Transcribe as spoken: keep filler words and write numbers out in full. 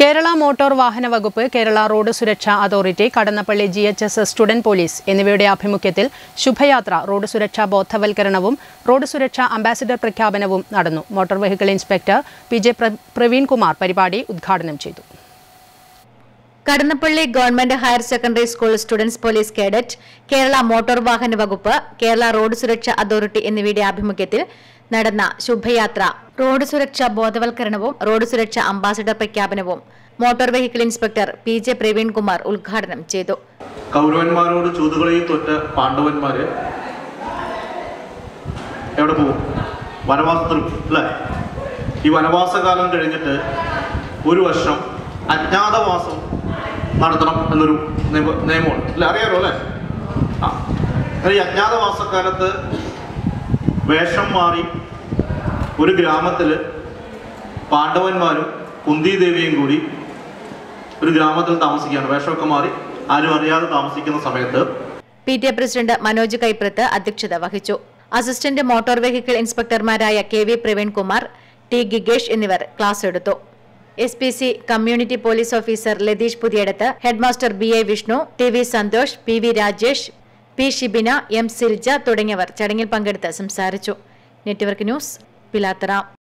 Kerala motor വാഹന വകുപ്പ്, Kerala road സുരക്ഷാ authority, Kadannappally G H S student police എന്നിവയുടെ ആഭിമുഖ്യത്തിൽ ശുഭയാത്ര റോഡ് സുരക്ഷാ ബോധവൽക്കരണവും റോഡ് സുരക്ഷാ അംബാസിഡർ പ്രഖ്യാപനവും നടന്നു. Motor vehicle inspector P J Praveen Kumar പരിപാടി ഉദ്ഘാടനം ചെയ്തു. Kadannappally government higher secondary school students police cadet, Kerala motor വാഹന വകുപ്പ്, കേരള റോഡ് സുരക്ഷാ അതോറിറ്റി എന്നിവയുടെ ആഭിമുഖ്യത്തിൽ നടന്ന ശുഭയാത്ര റോഡ് സുരക്ഷാ ബോധവൽക്കരണവും റോഡ് സുരക്ഷാ അംബാസിഡർ പ്രഖ്യാപനവും motor vehicle inspector P J Praveen Kumar ഉദ്ഘാടനം ചെയ്തു. കൗരവന്മാരോട് ചൂതുകളിൽ തോറ്റ പാണ്ഡവന്മാര് എവിടെ പോകും? വനവാസത്തിൽ അല്ലേ? ഈ വനവാസകാലം കഴിഞ്ഞിട്ട് ഒരു വർഷം അജ്ഞാതവാസം നടത്തണം എന്നൊരു നിയമമുണ്ട് അല്ലെ? അറിയാലോ അല്ലേ? ആ ഈ അജ്ഞാതവാസക്കാലത്ത് വേഷം മാറി ഒരു ഗ്രാമത്തിൽ പാണ്ഡവന്മാരും കുന്തിദേവിയും കൂടി ഒരു ഗ്രാമത്തിൽ താമസിക്കുകയാണ്. വേഷമൊക്കെ മാറി ആരും അറിയാതെ താമസിക്കുന്ന സമയത്ത് P T A president Manoj Kaiprath അധ്യക്ഷത വഹിച്ചു. അസിസ്റ്റന്റ് മോട്ടോർ വെഹിക്കിൾ ഇൻസ്പെക്ടർമാരായ K V Praveen Kumar, T Gigesh എന്നിവർ ക്ലാസ് എടുത്തു. S P C community police officer Latheesh Puthiyadath, headmaster B A Vishnu, T V Santhosh, P V Rajesh, P Shibina, M Silja തുടങ്ങിയവർ ചടങ്ങിൽ പങ്കെടുത്ത് സംസാരിച്ചു. Network news, Pilathara.